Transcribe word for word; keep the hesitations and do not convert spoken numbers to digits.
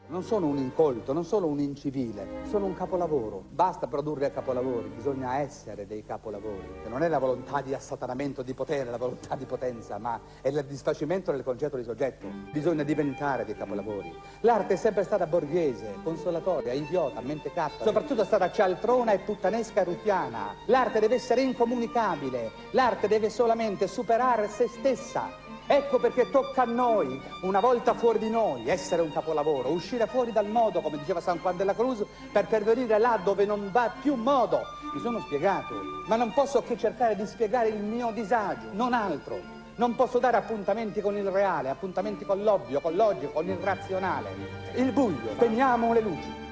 Non sono un incolto, non sono un incivile, sono un capolavoro. Basta produrre capolavori, bisogna essere dei capolavori. Che non è la volontà di assatanamento di potere, la volontà di potenza, ma è il disfacimento del concetto di soggetto. Bisogna diventare dei capolavori. L'arte è sempre stata borghese, consolatoria, idiota, mentecatta. Soprattutto è stata cialtrona e puttanesca e ruffiana. L'arte deve essere incomunicabile, l'arte deve solamente superare se stessa. Ecco perché tocca a noi, una volta fuori di noi, essere un capolavoro, uscire fuori dal modo, come diceva San Juan de la Cruz, per pervenire là dove non va più modo. Mi sono spiegato, ma non posso che cercare di spiegare il mio disagio, non altro. Non posso dare appuntamenti con il reale, appuntamenti con l'ovvio, con l'oggi, con il razionale. Il buio, spegniamo le luci.